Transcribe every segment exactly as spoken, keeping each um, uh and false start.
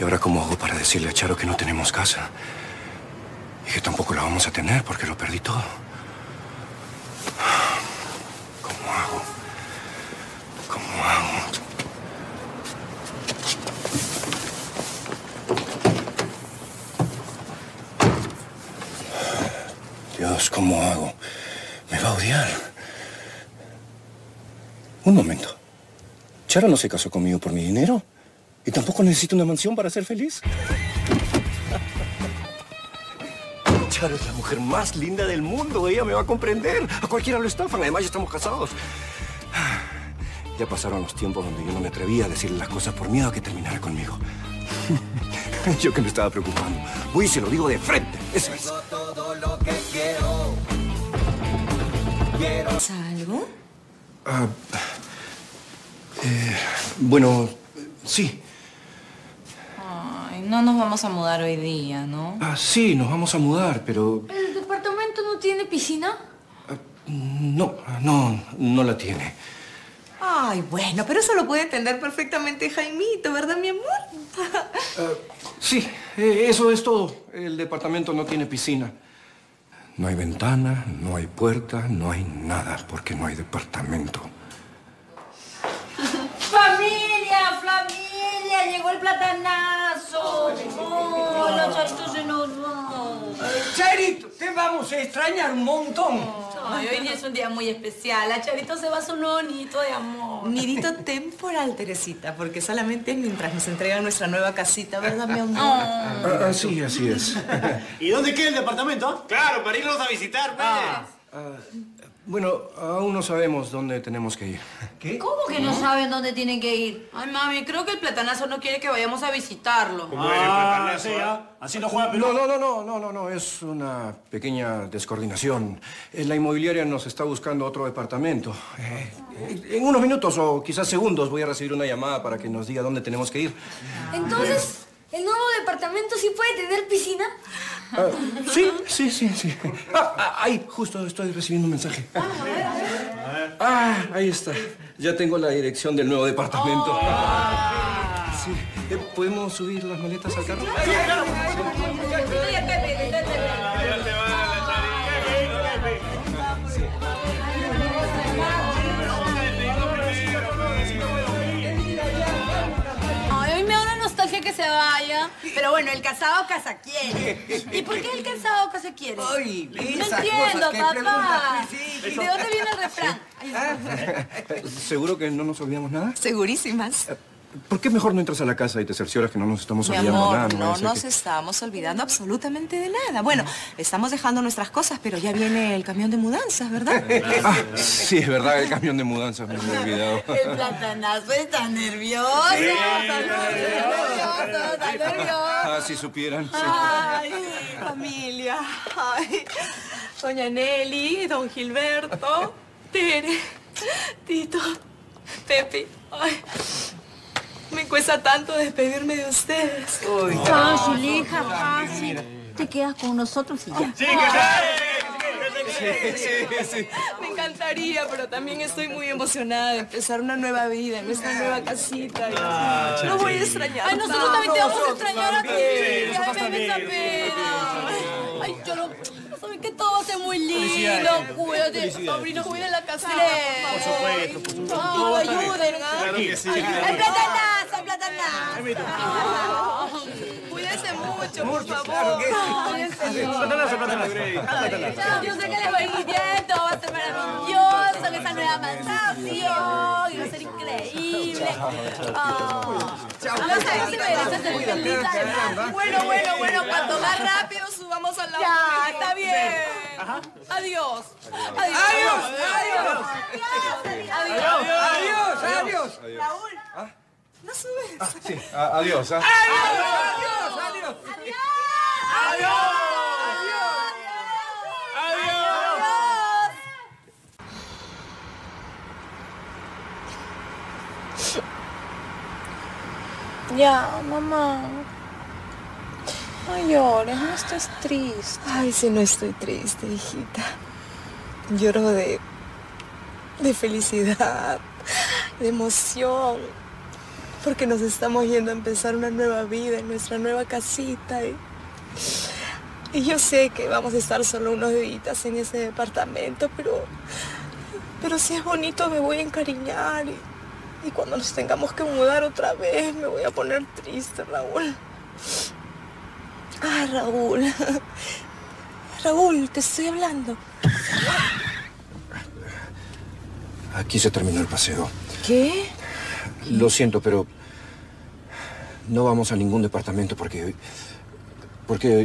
¿Y ahora cómo hago para decirle a Charo que no tenemos casa? Y que tampoco la vamos a tener porque lo perdí todo. ¿Cómo hago? ¿Cómo hago? Dios, ¿cómo hago? Me va a odiar. Un momento. ¿Charo no se casó conmigo por mi dinero? ¿Y tampoco necesito una mansión para ser feliz? Charo es la mujer más linda del mundo. Ella me va a comprender. A cualquiera lo estafan. Además, ya estamos casados. Ya pasaron los tiempos donde yo no me atrevía a decirle las cosas por miedo a que terminara conmigo. Yo que me estaba preocupando. Voy y se lo digo de frente. Eso es. Todo lo que quiero. Quiero. ¿Algo? Ah, eh, bueno, sí. Ay, no nos vamos a mudar hoy día, ¿no? Ah, sí, nos vamos a mudar, pero... ¿El departamento no tiene piscina? Ah, no, no, no la tiene. Ay, bueno, pero eso lo puede entender perfectamente Jaimito, ¿verdad, mi amor? Uh, sí, eh, eso es todo. El departamento no tiene piscina. No hay ventana, no hay puerta, no hay nada, porque no hay departamento. ¡Familia, familia! ¡Llegó el platanazo! ¡Oh, los charitos se nos van! Charito, te vamos a extrañar un montón. Ay, hoy día es un día muy especial. La Charito se va a su nonito de amor. Nidito temporal, Teresita, porque solamente es mientras nos entregan nuestra nueva casita, ¿verdad, mi amor? Ah, ah, sí, así es. ¿Y dónde queda el departamento? Claro, para irnos a visitar, pues. Ah, bueno, aún no sabemos dónde tenemos que ir. ¿Qué? ¿Cómo que no saben dónde tienen que ir? Ay, mami, creo que el platanazo no quiere que vayamos a visitarlo. Ah, sí, ¿ah? Así no juega Perú. No, no, no, no, no, no, no, es una pequeña descoordinación. Eh, La inmobiliaria nos está buscando otro departamento. Eh, en unos minutos o quizás segundos voy a recibir una llamada para que nos diga dónde tenemos que ir. Entonces, ¿el nuevo departamento sí puede tener piscina? Ah, sí, sí, sí, sí. Ah, ah, ahí, justo estoy recibiendo un mensaje. Ah, ahí está. Ya tengo la dirección del nuevo departamento. Sí. Eh, ¿Podemos subir las maletas al carro? Ay, hoy me da una nostalgia que se vaya. Pero bueno, el casado casa quiere. ¿Y por qué el casado casa quiere? Ay, No esas entiendo, cosas que papá. preguntas, pues, sí. ¿De dónde viene el refrán? ¿Seguro que no nos olvidamos nada? Segurísimas. ¿Por qué mejor no entras a la casa y te cercioras que no nos estamos Mi olvidando amor, nada? no vaya a ser nos que- estamos olvidando absolutamente de nada. Bueno, estamos dejando nuestras cosas, pero ya viene el camión de mudanzas, ¿verdad? Ah, sí, es verdad, el camión de mudanzas me había olvidado. El platanazo está nervioso. Está nervioso, está nervioso. Ah, si supieran. Sí. Ay, familia. Ay, doña Nelly, don Gilberto, Tere, Tito, Pepe. Ay, me cuesta tanto despedirme de ustedes. Fácil, hija, fácil. Te quedas con nosotros y ya. Sí, que Sí, sí, sí. Me encantaría, pero también estoy muy emocionada de empezar una nueva vida en nuestra nueva casita. Y no voy a extrañar. Ay, nosotros tanto. también te vamos a extrañar a ti. también, Ay, nosotros me da también. pena. Ay, yo no... Saben que todo va a ser muy lindo. Cuídate, sobrino, cuida la casita. Por supuesto, por supuesto. No, ayuden, ¿ah? Claro que sí. El platanazo, el platanazo. Cuídense mucho, por favor. claro que sí. Cuídense mucho. Platanazo, platanazo. Yo sé que les va a ir bien, todo va a ser maravilloso, en esa nueva mansión, y va a ser increíble. Oh. Chao. No sé, no se merecen ser felices. Bueno, bueno, bueno, cuanto más rápido subamos a la Ya, oficina. está bien. Adiós. Adiós, adiós. Adiós. Adiós, adiós. Raúl. No subes. Ah, sí. Ah, adiós. ¿ah? Adiós, adiós. Adiós. Ya, mamá. No llores, no estés triste. Ay, sí, no estoy triste, hijita. Lloro de... de felicidad, de emoción. porque nos estamos yendo a empezar una nueva vida en nuestra nueva casita. Y, y yo sé que vamos a estar solo unos días en ese departamento, pero, pero si es bonito me voy a encariñar. Y, y cuando nos tengamos que mudar otra vez me voy a poner triste, Raúl. Ah, Raúl. Raúl, te estoy hablando. Aquí se terminó el paseo. ¿Qué? Lo siento, pero no vamos a ningún departamento porque... Porque...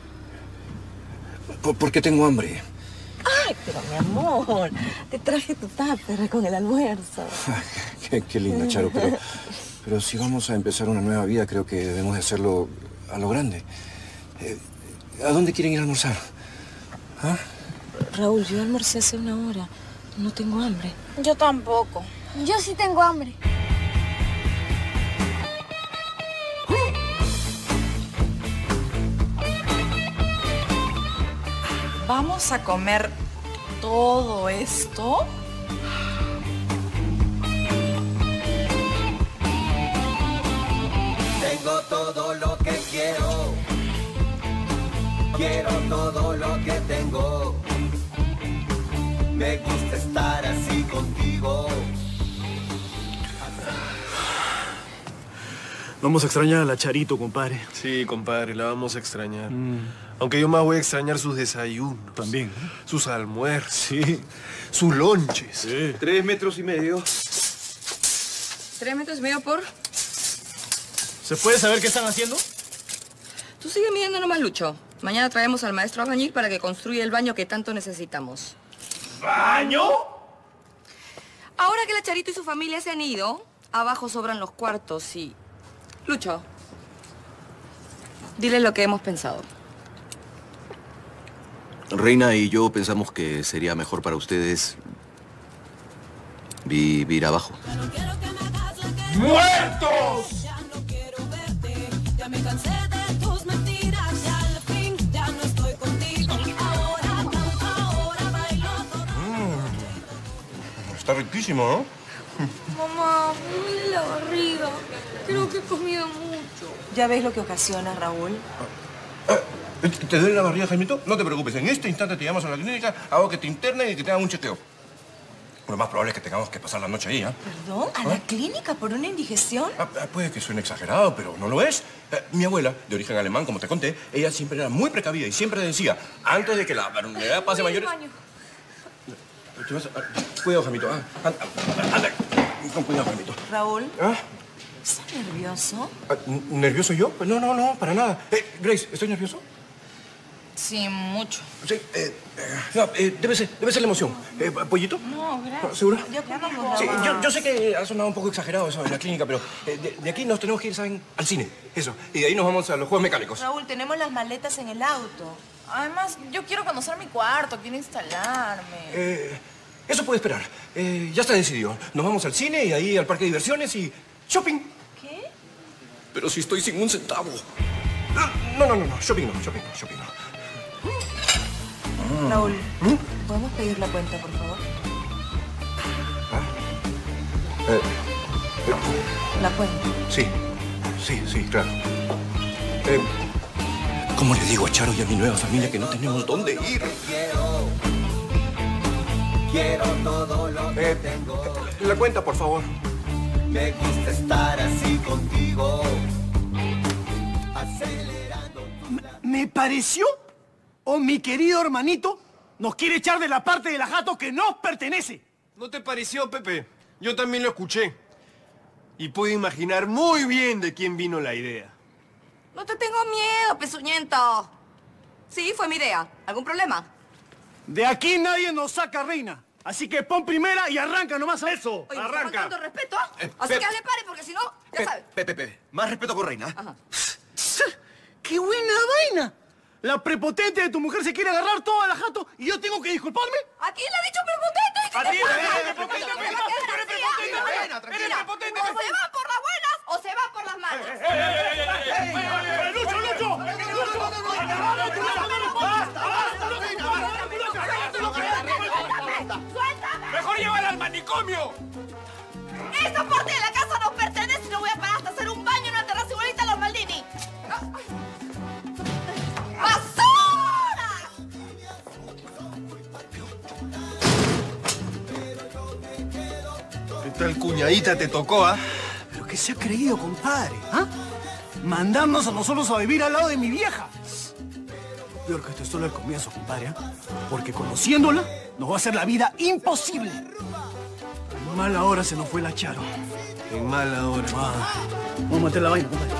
Porque tengo hambre. Ay, pero mi amor, te traje tu tupper con el almuerzo. Qué, qué linda, Charo, pero... Pero si vamos a empezar una nueva vida, creo que debemos de hacerlo a lo grande. Eh, ¿A dónde quieren ir a almorzar? ¿Ah? Raúl, yo almorcé hace una hora. No tengo hambre. Yo tampoco. Yo sí tengo hambre. ¿Vamos a comer todo esto? Tengo todo lo que quiero. Quiero todo lo que tengo. Me gusta estar así contigo. Vamos a extrañar a la Charito, compadre. Sí, compadre, la vamos a extrañar. Mm. Aunque yo más voy a extrañar sus desayunos. También. ¿Eh? Sus almuerzos. Sí. Sus lonches. Sí. Tres metros y medio. ¿Tres metros y medio por? ¿Se puede saber qué están haciendo? Tú sigue midiendo nomás, Lucho. Mañana traemos al maestro albañil para que construya el baño que tanto necesitamos. ¿Baño? Ahora que la Charito y su familia se han ido, abajo sobran los cuartos y... Lucho, dile lo que hemos pensado. Reina y yo pensamos que sería mejor para ustedes vivir abajo. ¡Muertos! Ya no quiero verte, ya me cansé de tus mentiras, ya al fin ya no estoy contigo. Ahora, ahora bailo todo. Mm. Está riquísimo, ¿no? Mamá, me duele la barriga. Creo que he comido mucho. ¿Ya ves lo que ocasiona, Raúl? Eh, ¿Te duele la barriga, Jaimito? No te preocupes. En este instante te llamamos a la clínica, hago que te internen y que te hagan un chequeo. Lo más probable es que tengamos que pasar la noche ahí, ¿eh? ¿Perdón? ¿A la clínica por una indigestión? Ah, puede que suene exagerado, pero no lo es. Eh, mi abuela, de origen alemán, como te conté, ella siempre era muy precavida y siempre decía, antes de que la enfermedad pase mayores... ¿Te vas a... Cuidado, Jaimito. Ah, anda, anda. Con cuidado, Jaimito. Raúl, ¿Ah? ¿estás nervioso? Ah, ¿Nervioso yo? Pues no, no, no, para nada. Eh, Grace, ¿estoy nervioso? Sí, mucho. Sí, eh, eh, no, eh, debe ser, debe ser la emoción. Eh, ¿Pollito? No, gracias. ¿Segura? Ya comimos. Sí, yo, yo sé que ha sonado un poco exagerado eso en la clínica, pero eh, de, de aquí nos tenemos que ir, ¿saben? Al cine, eso. Y de ahí nos vamos a los juegos mecánicos. Raúl, tenemos las maletas en el auto. Además, yo quiero conocer mi cuarto, quiero instalarme. Eh, eso puede esperar. Eh, ya está decidido. Nos vamos al cine y ahí al parque de diversiones y... ¡shopping! ¿Qué? Pero si estoy sin un centavo. No, no, no, no. Shopping no, shopping no, shopping no. Raúl, ¿podemos pedir la cuenta, por favor? ¿Ah? Eh, eh, La cuenta. sí, sí, sí, claro. Eh, ¿Cómo le digo a Charo y a mi nueva familia que no tenemos dónde ir? Quiero, quiero todo lo que Eh, tengo. la cuenta, por favor. Me gusta estar así contigo. Acelerando tu latido. Me pareció, o mi querido hermanito nos quiere echar de la parte de la jato que nos pertenece. ¿No te pareció, Pepe? Yo también lo escuché. Y puedo imaginar muy bien de quién vino la idea. No te tengo miedo, pezuñento. Sí, fue mi idea. ¿Algún problema? De aquí nadie nos saca, reina. Así que pon primera y arranca nomás a eso. Oye, Arranca. ¿me tanto respeto? Eh, Así Pep. que hazle pare, porque si no, ya sabes. Pepe, Pepe, más respeto con Reina. Ajá. ¡Qué buena vaina! La prepotente de tu mujer se quiere agarrar toda la jato y yo tengo que disculparme. ¿A quién le ha dicho prepotente? ¿Qué A te ti, pasa? eres ¿Qué prepotente, te Reina. va a quedar Eres así, prepotente, ah? Reina, Mira, tranquila. Eres prepotente, o Pepe. se va por las buenas o se va por las malas. ¡Eh, Lucho, Lucho! ¡Lucho! ¡Basta, basta! ¡Suéltame! ¡Mejor llévala al manicomio! ¡Esta parte de la casa nos pertenece y no voy a puñadita te tocó, ¿ah? ¿Pero qué se ha creído, compadre? ¿Ah? Mandarnos a nosotros a vivir al lado de mi vieja. Peor que esto es solo el comienzo, compadre, ¿ah? Porque conociéndola, nos va a hacer la vida imposible. En mala hora se nos fue la Charo. En mala hora. Ah, vamos a meter la vaina, compadre.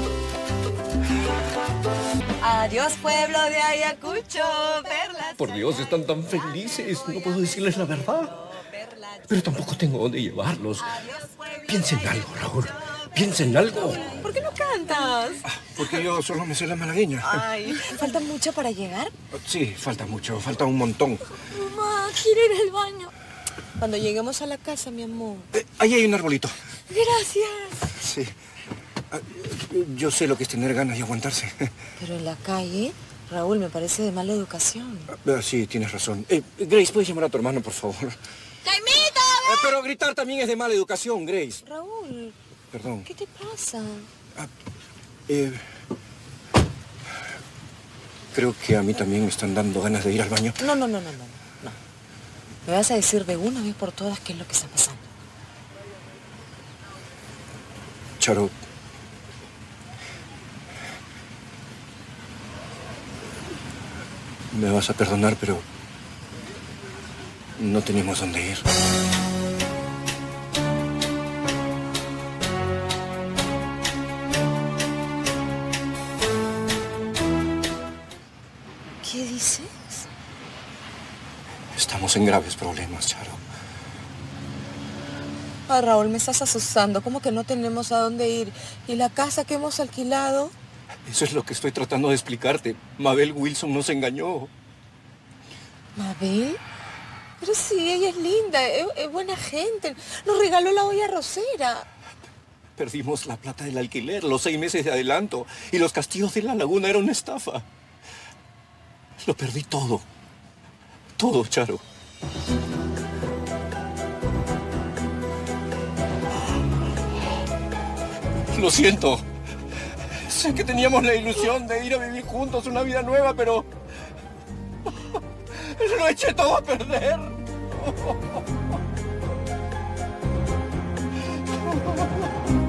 Adiós, pueblo de Ayacucho, perlas. Por Dios, están tan felices. No puedo decirles la verdad. Pero tampoco tengo dónde llevarlos. Piensa en algo, Raúl. Piensa en algo. ¿Por qué no cantas? Porque yo solo me sé la malagueña. Ay, ¿falta mucho para llegar? Sí, falta mucho, falta un montón. Mamá, quiero ir al baño. Cuando lleguemos a la casa, mi amor. Eh, ahí hay un arbolito. Gracias. Sí. Ah, yo sé lo que es tener ganas y aguantarse. Pero en la calle, Raúl, me parece de mala educación. Ah, sí, tienes razón. Eh, Grace, ¿puedes llamar a tu hermano, por favor? ¡Jaimito! Eh, pero gritar también es de mala educación, Grace. Raúl, Perdón. ¿qué te pasa? Ah, eh, creo que a mí también me están dando ganas de ir al baño. No, no, no, no, no, no. Me vas a decir de una vez por todas qué es lo que está pasando. Charo. Me vas a perdonar, pero no tenemos dónde ir. ¿Qué dices? Estamos en graves problemas, Charo. Ah, Raúl, me estás asustando. ¿Cómo que no tenemos a dónde ir? ¿Y la casa que hemos alquilado? Eso es lo que estoy tratando de explicarte. Mabel Wilson nos engañó. ¿Mabel? Pero sí, ella es linda, es, es buena gente. Nos regaló la olla arrocera. Perdimos la plata del alquiler, los seis meses de adelanto. Y los castillos de la laguna eran una estafa. Lo perdí todo. Todo, Charo. Lo siento. Sé que teníamos la ilusión de ir a vivir juntos una vida nueva, pero... lo eché todo a perder.